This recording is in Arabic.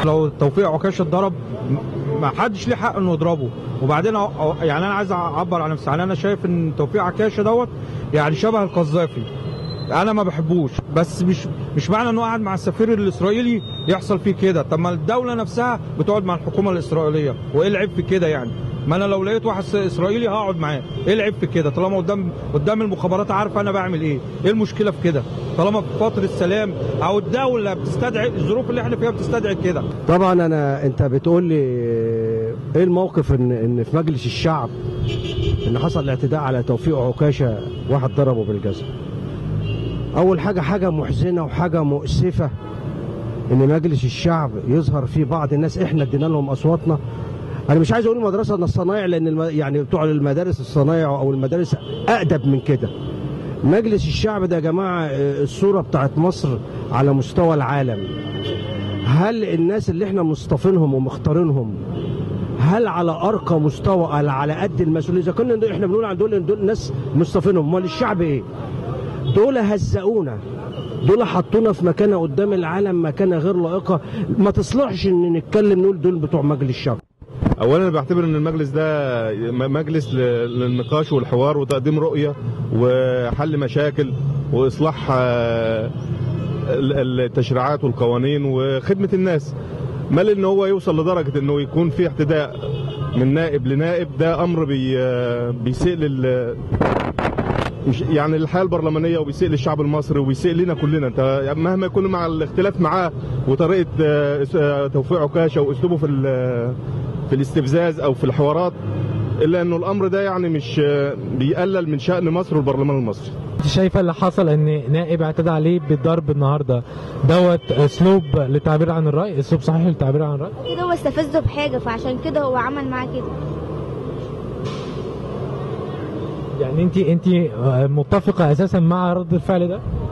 لو توفيق عكاشة اتضرب ما حدش ليه حق انه يضربه. وبعدين يعني انا عايز اعبر عن نفسي، يعني انا شايف ان توفيق عكاشة دوت يعني شبه القذافي، انا ما بحبوش، بس مش معنى انه قاعد مع السفير الاسرائيلي يحصل فيه كده. طب ما الدوله نفسها بتقعد مع الحكومه الاسرائيليه، وايه العيب في كده يعني؟ ما انا لو لقيت واحد اسرائيلي هقعد معاه، ايه العيب في كده؟ طالما قدام المخابرات عارفه انا بعمل ايه المشكله في كده؟ طالما في فتره سلام او الدوله بتستدعي، الظروف اللي احنا فيها بتستدعي كده. طبعا انت بتقول لي ايه الموقف ان في مجلس الشعب ان حصل الاعتداء على توفيق عكاشة، واحد ضربه بالجزم. اول حاجه محزنه وحاجه مؤسفه ان مجلس الشعب يظهر فيه بعض الناس احنا ادينا لهم اصواتنا. انا مش عايز اقول مدرسه الصنايع لان يعني بتوع المدارس الصنايع او المدارس اقدم من كده. مجلس الشعب ده يا جماعه الصوره بتاعت مصر على مستوى العالم. هل الناس اللي احنا مصطفينهم ومختارينهم هل على ارقى مستوى على قد المسؤوليه؟ اذا كنا احنا بنقول عن دول ناس مصطفينهم، امال الشعب ايه؟ دول هزقونا، دول حطونا في مكانه قدام العالم، مكانه غير لائقه، ما تصلحش ان نتكلم نقول دول بتوع مجلس الشعب. اولا انا بعتبر ان المجلس ده مجلس للنقاش والحوار وتقديم رؤيه وحل مشاكل واصلاح التشريعات والقوانين وخدمه الناس. مال ان هو يوصل لدرجه انه يكون في اعتداء من نائب لنائب، ده امر بيسيء يعني الحياه البرلمانيه وبيسيء للشعب المصري وبيسيء لنا كلنا. انت مهما يكون مع الاختلاف معاه وطريقه توفيق عكاشة واسلوبه في الاستفزاز او في الحوارات، الا انه الامر ده يعني مش بيقلل من شأن مصر والبرلمان المصري. انت شايفه اللي حصل ان نائب اعتدى عليه بالضرب النهارده دوت اسلوب للتعبير عن الراي، اسلوب صحيح للتعبير عن الراي؟ كده هو استفزه بحاجه فعشان كده هو عمل معاه كده. يعني انت متفقه اساسا مع رد الفعل ده؟